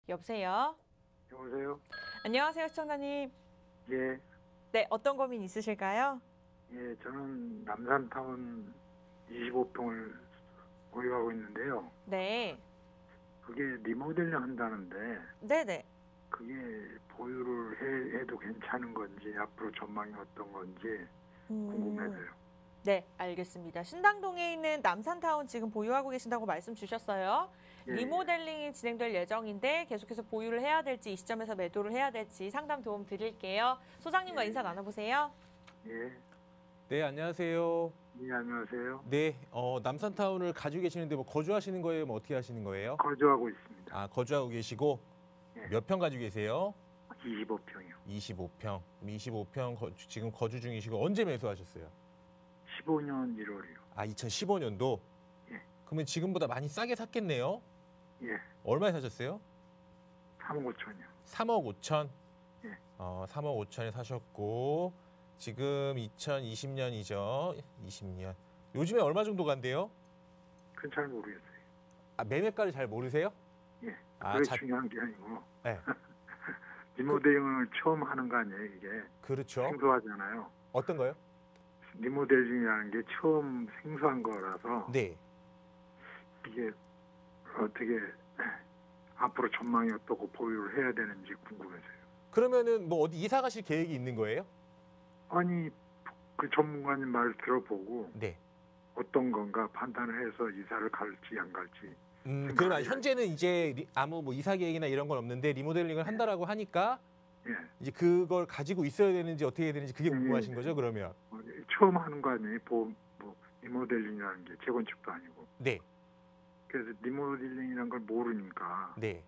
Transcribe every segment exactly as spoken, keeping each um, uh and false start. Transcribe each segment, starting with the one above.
여보세요? 여보세요? 안녕하세요, 시청자님. 예, 네, 어떤 고민 있으실까요? 예, 저는 남산타운 이십오 평을 보유하고 있는데요. 네. 그게 리모델링 한다는데 네네. 그게 보유를 해, 해도 괜찮은 건지 앞으로 전망이 어떤 건지 음, 궁금해서요. 네, 알겠습니다. 신당동에 있는 남산타운 지금 보유하고 계신다고 말씀 주셨어요. 예, 리모델링이 진행될 예정인데 계속해서 보유를 해야 될지 이 시점에서 매도를 해야 될지 상담 도움 드릴게요. 소장님과 예. 인사 나눠보세요. 예, 네, 안녕하세요. 예, 안녕하세요. 네, 어, 남산타운을 가지고 계시는데 뭐 거주하시는 거예요? 뭐 어떻게 하시는 거예요? 거주하고 있습니다. 아, 거주하고 계시고 예. 몇 평 가지고 계세요? 이십오 평이요. 이십오 평. 이십오 평 거, 지금 거주 중이시고 언제 매수하셨어요? 십오 년 일월이요. 아, 이천십오 년도? 예. 그러면 지금보다 많이 싸게 샀겠네요? 예, 얼마에 사셨어요? 삼억 오천이요. 삼억 오천? 예. 어, 삼억 오천에 사셨고 지금 이천이십 년이죠? 이십 년. 요즘에 얼마 정도 간대요? 그건 잘 모르겠어요. 아, 매매가를 잘 모르세요? 예, 아, 그게 자- 중요한 게 아니고 네. 리모델링을 처음 하는 거 아니에요, 이게. 그렇죠. 생소하잖아요. 어떤 거요? 리모델링이라는 게 처음 생소한 거라서 네. 이게 어떻게 앞으로 전망이 어떻고 보유를 해야 되는지 궁금해서요. 그러면은 뭐 어디 이사 가실 계획이 있는 거예요? 아니 그 전문가님 말 들어보고 네. 어떤 건가 판단을 해서 이사를 갈지 안 갈지. 음, 생각해야지. 그러면 현재는 이제 리- 아무 뭐 이사 계획이나 이런 건 없는데 리모델링을 한다라고 하니까 예, 이제 그걸 가지고 있어야 되는지 어떻게 해야 되는지 그게 예, 궁금하신 예. 거죠, 그러면? 어, 처음 하는 거 아니에요. 보, 뭐 리모델링이라는 게 재건축도 아니고. 네. 그래서 리모델링이라는 걸 모르니까 네.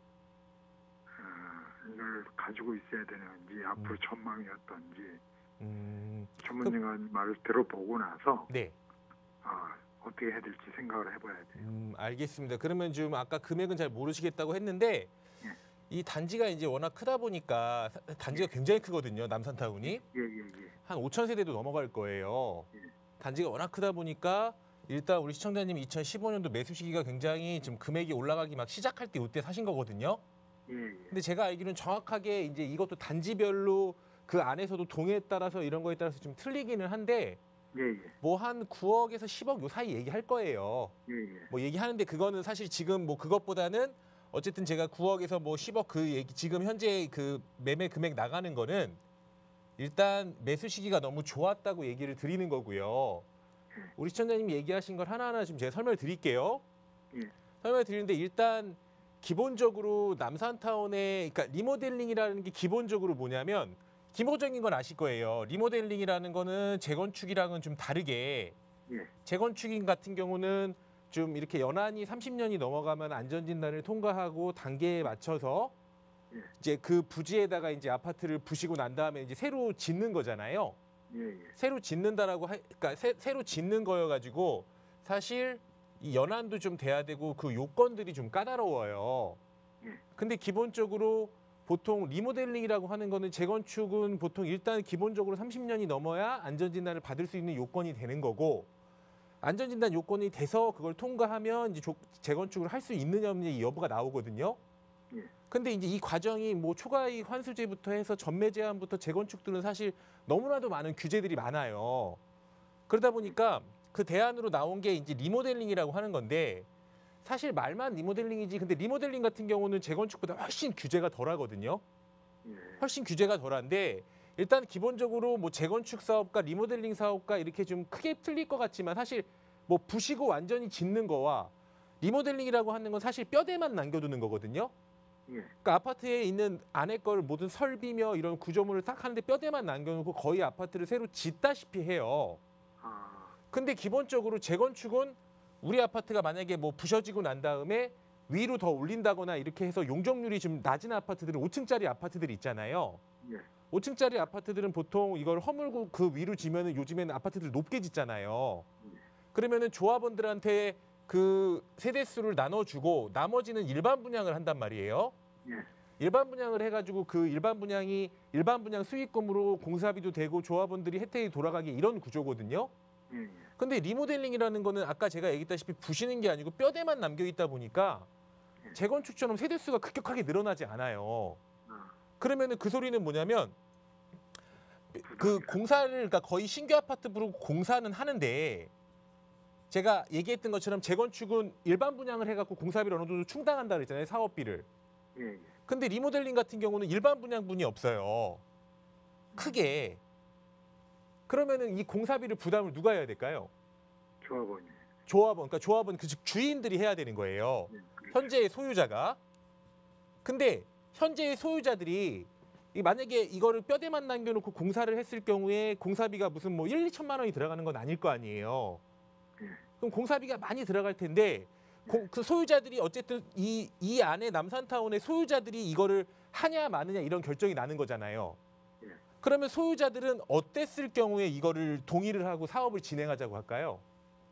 어, 이걸 가지고 있어야 되는지 앞으로 전망이 어떤지 음, 전문가 말을 들어보고 나서 네. 아, 어떻게 해야 될지 생각을 해봐야 돼요. 음, 알겠습니다. 그러면 좀 아까 금액은 잘 모르시겠다고 했는데 예. 이 단지가 이제 워낙 크다 보니까 사- 단지가 굉장히 크거든요, 남산타운이. 예, 예, 예. 한 오천 세대도 넘어갈 거예요. 예. 단지가 워낙 크다 보니까 일단 우리 시청자님이 이천십오 년도 매수 시기가 굉장히 좀 금액이 올라가기 막 시작할 때 이때 사신 거거든요. 예, 예. 근데 제가 알기로는 정확하게 이제 이것도 단지별로 그 안에서도 동에 따라서 이런 거에 따라서 좀 틀리기는 한데 예, 예. 뭐 한 구억에서 십억 요 사이 얘기할 거예요. 예, 예. 뭐 얘기하는데 그거는 사실 지금 뭐 그것보다는 어쨌든 제가 구억에서 뭐 십억 그 얘기 지금 현재 그 매매 금액 나가는 거는 일단 매수 시기가 너무 좋았다고 얘기를 드리는 거고요. 우리 시청자님이 얘기하신 걸 하나하나 지금 제가 설명을 드릴게요. 예. 설명을 드리는데 일단 기본적으로 남산타운의 그러니까 리모델링이라는 게 기본적으로 뭐냐면 기본적인 건 아실 거예요. 리모델링이라는 거는 재건축이랑은 좀 다르게 예. 재건축인 같은 경우는 좀 이렇게 연한이 삼십 년이 넘어가면 안전진단을 통과하고 단계에 맞춰서 예. 이제 그 부지에다가 이제 아파트를 부시고 난 다음에 이제 새로 짓는 거잖아요. 예, 예. 새로 짓는다라고 하, 그러니까 새, 새로 짓는 거여가지고 사실 이 연한도 좀 돼야 되고 그 요건들이 좀 까다로워요. 예. 근데 기본적으로 보통 리모델링이라고 하는 거는 재건축은 보통 일단 기본적으로 삼십 년이 넘어야 안전진단을 받을 수 있는 요건이 되는 거고 안전진단 요건이 돼서 그걸 통과하면 이제 조, 재건축을 할 수 있느냐 없느냐 여부가 나오거든요. 예. 근데 이제 이 과정이 뭐 초과이익 환수제부터 해서 전매 제한부터 재건축들은 사실 너무나도 많은 규제들이 많아요. 그러다 보니까 그 대안으로 나온 게 이제 리모델링이라고 하는 건데 사실 말만 리모델링이지 근데 리모델링 같은 경우는 재건축보다 훨씬 규제가 덜하거든요. 예. 훨씬 규제가 덜한데 일단 기본적으로 뭐 재건축 사업과 리모델링 사업과 이렇게 좀 크게 틀릴 것 같지만 사실 뭐 부시고 완전히 짓는 거와 리모델링이라고 하는 건 사실 뼈대만 남겨두는 거거든요. 예. 그러니까 아파트에 있는 안에 걸 모든 설비며 이런 구조물을 딱 하는데 뼈대만 남겨놓고 거의 아파트를 새로 짓다시피 해요. 아, 근데 기본적으로 재건축은 우리 아파트가 만약에 뭐 부셔지고 난 다음에 위로 더 올린다거나 이렇게 해서 용적률이 좀 낮은 아파트들은 오 층짜리 아파트들이 있잖아요. 예. 오 층짜리 아파트들은 보통 이걸 허물고 그 위로 지면은 요즘에는 아파트들 높게 짓잖아요. 그러면은 조합원들한테 그 세대수를 나눠주고 나머지는 일반 분양을 한단 말이에요. 예. 일반 분양을 해가지고 그 일반 분양이 일반 분양 수익금으로 공사비도 되고 조합원들이 혜택이 돌아가기 이런 구조거든요. 예. 예. 근데 리모델링이라는 거는 아까 제가 얘기했다시피 부시는 게 아니고 뼈대만 남겨 있다 보니까 재건축처럼 세대수가 급격하게 늘어나지 않아요. 아, 그러면은 그 소리는 뭐냐면 그 공사를 그러니까 거의 신규 아파트 부르고 공사는 하는데 제가 얘기했던 것처럼 재건축은 일반 분양을 해갖고 공사비를 어느 정도 충당한다 그랬잖아요. 사업비를. 예, 예. 근데 리모델링 같은 경우는 일반 분양분이 없어요. 크게. 그러면은 이 공사비를 부담을 누가 해야 될까요? 조합원이. 조합원. 그러니까 조합원 그 즉 주인들이 해야 되는 거예요. 예, 그렇죠. 현재의 소유자가. 근데 현재의 소유자들이 이 만약에 이거를 뼈대만 남겨놓고 공사를 했을 경우에 공사비가 무슨 뭐 일, 이천만 원이 들어가는 건 아닐 거 아니에요. 예. 그럼 공사비가 많이 들어갈 텐데 공, 그 소유자들이 어쨌든 이, 이 안에 남산타운의 소유자들이 이거를 하냐 마느냐 이런 결정이 나는 거잖아요. 예. 그러면 소유자들은 어땠을 경우에 이거를 동의를 하고 사업을 진행하자고 할까요?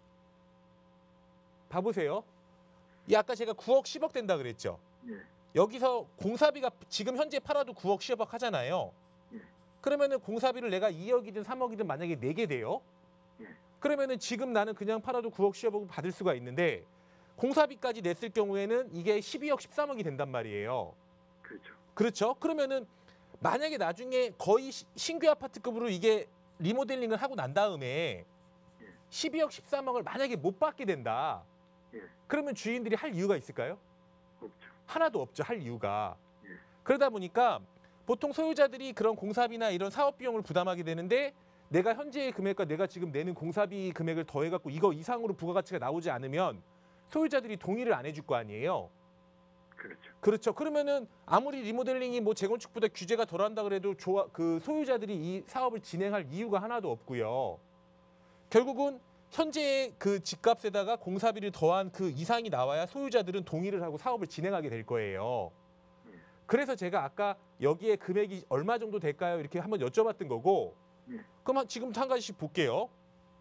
봐보세요. 이 아까 제가 구억, 십억 된다 그랬죠. 예. 여기서 공사비가 지금 현재 팔아도 구억, 십억 하잖아요. 예. 그러면은 공사비를 내가 이억이든 삼억이든 만약에 내게 돼요. 예. 그러면은 지금 나는 그냥 팔아도 구억, 십억을 받을 수가 있는데 공사비까지 냈을 경우에는 이게 십이억, 십삼억이 된단 말이에요. 그렇죠. 그렇죠? 그러면은 만약에 나중에 거의 시- 신규 아파트급으로 이게 리모델링을 하고 난 다음에 십이억, 십삼억을 만약에 못 받게 된다. 예. 그러면 주인들이 할 이유가 있을까요? 없죠. 하나도 없죠. 할 이유가. 예. 그러다 보니까 보통 소유자들이 그런 공사비나 이런 사업 비용을 부담하게 되는데 내가 현재의 금액과 내가 지금 내는 공사비 금액을 더해갖고 이거 이상으로 부가가치가 나오지 않으면 소유자들이 동의를 안 해줄 거 아니에요. 그렇죠. 그렇죠. 그러면은 아무리 리모델링이 뭐 재건축보다 규제가 덜한다 그래도 조화, 그 소유자들이 이 사업을 진행할 이유가 하나도 없고요. 결국은 현재의 그 집값에다가 공사비를 더한 그 이상이 나와야 소유자들은 동의를 하고 사업을 진행하게 될 거예요. 그래서 제가 아까 여기에 금액이 얼마 정도 될까요? 이렇게 한번 여쭤봤던 거고. 예. 그럼 한- 지금 한 가지씩 볼게요.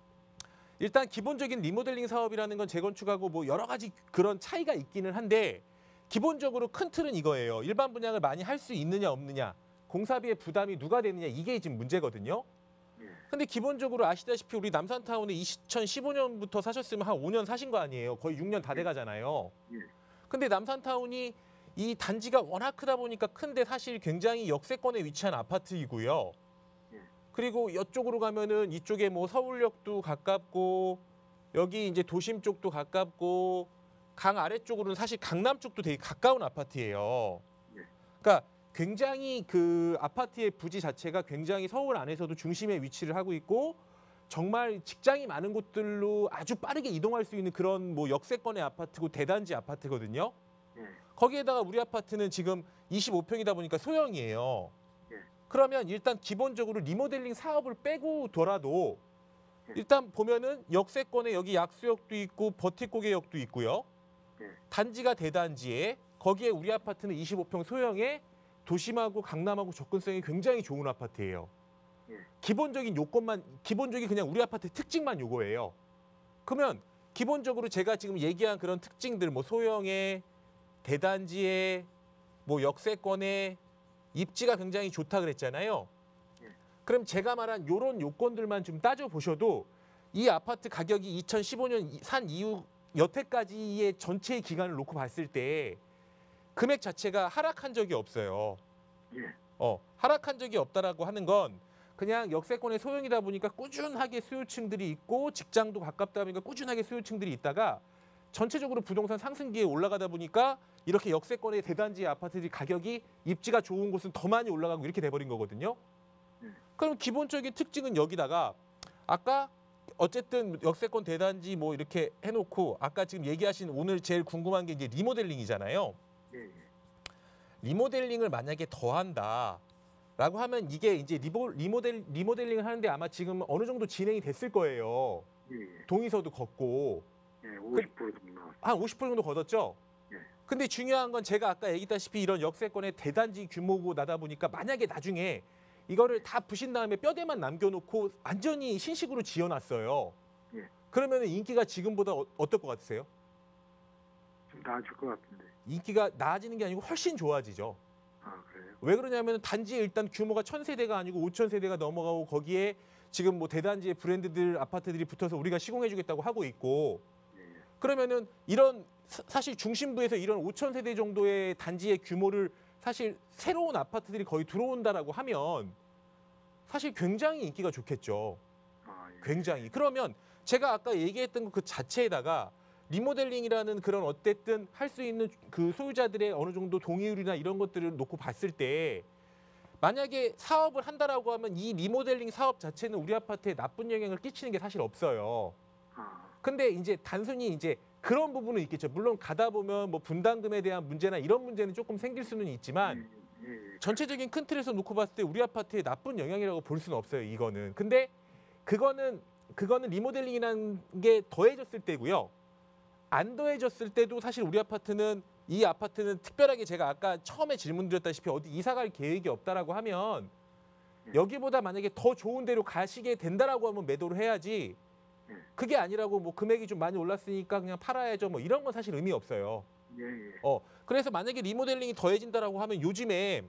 일단 기본적인 리모델링 사업이라는 건 재건축하고 뭐 여러 가지 그런 차이가 있기는 한데 기본적으로 큰 틀은 이거예요. 일반 분양을 많이 할 수 있느냐 없느냐, 공사비의 부담이 누가 되느냐 이게 지금 문제거든요. 예. 근데 기본적으로 아시다시피 우리 남산타운에 이천십오 년부터 사셨으면 한 오 년 사신 거 아니에요. 거의 육 년 다 돼가잖아요. 예. 근데 남산타운이 이 단지가 워낙 크다 보니까 큰데 사실 굉장히 역세권에 위치한 아파트이고요. 예. 그리고 이쪽으로 가면은 이쪽에 뭐 서울역도 가깝고 여기 이제 도심 쪽도 가깝고 강 아래쪽으로는 사실 강남 쪽도 되게 가까운 아파트예요. 예. 그러니까 굉장히 그 아파트의 부지 자체가 굉장히 서울 안에서도 중심에 위치를 하고 있고 정말 직장이 많은 곳들로 아주 빠르게 이동할 수 있는 그런 뭐 역세권의 아파트고 대단지 아파트거든요. 예. 거기에다가 우리 아파트는 지금 이십오 평이다 보니까 소형이에요. 예. 그러면 일단 기본적으로 리모델링 사업을 빼고 더라도 예. 일단 보면은 역세권에 여기 약수역도 있고 버티고개역도 있고요. 예. 단지가 대단지에 거기에 우리 아파트는 이십오 평 소형에 도심하고 강남하고 접근성이 굉장히 좋은 아파트예요. 예. 기본적인 요건만 기본적인 그냥 우리 아파트의 특징만 요거예요. 그러면 기본적으로 제가 지금 얘기한 그런 특징들 뭐 소형에 대단지에 뭐 역세권에 입지가 굉장히 좋다 그랬잖아요. 예. 그럼 제가 말한 요런 요건들만 좀 따져 보셔도 이 아파트 가격이 이천십오 년 산 이후 여태까지의 전체 기간을 놓고 봤을 때 금액 자체가 하락한 적이 없어요. 예. 어, 하락한 적이 없다라고 하는 건 그냥 역세권의 소형이다 보니까 꾸준하게 수요층들이 있고 직장도 가깝다 보니까 꾸준하게 수요층들이 있다가 전체적으로 부동산 상승기에 올라가다 보니까 이렇게 역세권의 대단지 아파트들이 가격이 입지가 좋은 곳은 더 많이 올라가고 이렇게 돼버린 거거든요. 음. 그럼 기본적인 특징은 여기다가 아까 어쨌든 역세권 대단지 뭐 이렇게 해놓고 아까 지금 얘기하신 오늘 제일 궁금한 게 이제 리모델링이잖아요. 예. 예. 리모델링을 만약에 더한다라고 하면 이게 이제 리모, 리모델, 리모델링을 하는데 아마 지금 어느 정도 진행이 됐을 거예요. 예. 예. 동의서도 걷고 예. 오십 퍼센트 정도 나왔어요. 한 오십 퍼센트 정도 걷었죠. 예. 근데 중요한 건 제가 아까 얘기했다시피 이런 역세권의 대단지 규모고 나다 보니까 만약에 나중에 이거를 다 부신 다음에 뼈대만 남겨놓고 완전히 신식으로 지어놨어요. 예. 그러면 인기가 지금보다 어, 어떨 것 같으세요? 좀 나아질 것 같은데. 인기가 나아지는 게 아니고 훨씬 좋아지죠. 아, 그래요? 왜 그러냐면 단지에 일단 규모가 천 세대가 아니고 오천 세대가 넘어가고 거기에 지금 뭐 대단지의 브랜드들 아파트들이 붙어서 우리가 시공해주겠다고 하고 있고 예. 예. 그러면은 이런 사- 사실 중심부에서 이런 오천 세대 정도의 단지의 규모를 사실 새로운 아파트들이 거의 들어온다라고 하면 사실 굉장히 인기가 좋겠죠. 아, 예. 굉장히. 그러면 제가 아까 얘기했던 것 그 자체에다가 리모델링이라는 그런 어쨌든 할 수 있는 그 소유자들의 어느 정도 동의율이나 이런 것들을 놓고 봤을 때 만약에 사업을 한다라고 하면 이 리모델링 사업 자체는 우리 아파트에 나쁜 영향을 끼치는 게 사실 없어요. 아, 근데 이제 단순히 이제 그런 부분은 있겠죠. 물론 가다 보면 뭐 분담금에 대한 문제나 이런 문제는 조금 생길 수는 있지만 예, 예. 전체적인 큰 틀에서 놓고 봤을 때 우리 아파트에 나쁜 영향이라고 볼 수는 없어요. 이거는. 근데 그거는 그거는 리모델링이라는 게 더해졌을 때고요. 안 더해졌을 때도 사실 우리 아파트는 이 아파트는 특별하게 제가 아까 처음에 질문드렸다시피 어디 이사 갈 계획이 없다라고 하면 여기보다 만약에 더 좋은 데로 가시게 된다라고 하면 매도를 해야지 그게 아니라고 뭐 금액이 좀 많이 올랐으니까 그냥 팔아야죠. 뭐 이런 건 사실 의미 없어요. 예, 예. 어 그래서 만약에 리모델링이 더해진다라고 하면 요즘에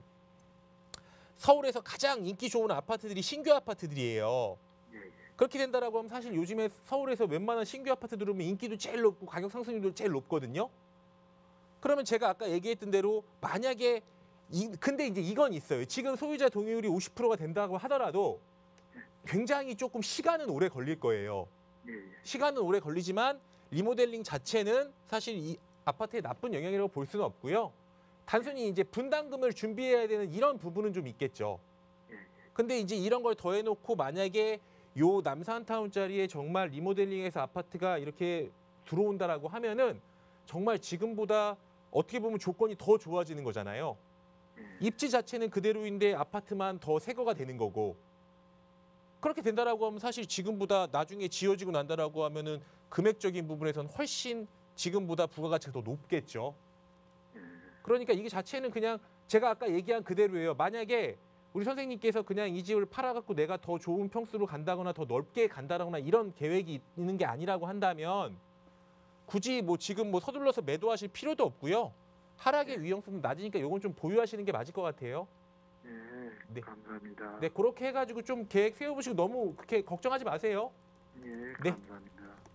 서울에서 가장 인기 좋은 아파트들이 신규 아파트들이에요. 예, 예. 그렇게 된다라고 하면 사실 요즘에 서울에서 웬만한 신규 아파트 들으면 인기도 제일 높고 가격 상승률도 제일 높거든요. 그러면 제가 아까 얘기했던 대로 만약에 이, 근데 이제 이건 있어요. 지금 소유자 동의율이 오십 퍼센트가 된다고 하더라도 굉장히 조금 시간은 오래 걸릴 거예요. 예, 예. 시간은 오래 걸리지만 리모델링 자체는 사실 이 아파트에 나쁜 영향이라고 볼 수는 없고요. 단순히 이제 분담금을 준비해야 되는 이런 부분은 좀 있겠죠. 근데 이제 이런 걸 더해놓고 만약에 요 남산타운짜리에 정말 리모델링해서 아파트가 이렇게 들어온다라고 하면은 정말 지금보다 어떻게 보면 조건이 더 좋아지는 거잖아요. 입지 자체는 그대로인데 아파트만 더 새 거가 되는 거고. 그렇게 된다라고 하면 사실 지금보다 나중에 지어지고 난다라고 하면은 금액적인 부분에서는 훨씬 지금보다 부가가치가 더 높겠죠. 그러니까 이게 자체는 그냥 제가 아까 얘기한 그대로예요. 만약에 우리 선생님께서 그냥 이 집을 팔아갖고 내가 더 좋은 평수로 간다거나 더 넓게 간다거나 이런 계획이 있는 게 아니라고 한다면 굳이 뭐 지금 뭐 서둘러서 매도하실 필요도 없고요. 하락의 위험성은 낮으니까 이건 좀 보유하시는 게 맞을 것 같아요. 예, 네. 감사합니다. 네, 그렇게 해가지고 좀 계획 세워보시고 너무 그렇게 걱정하지 마세요. 예, 네. 감사합니다.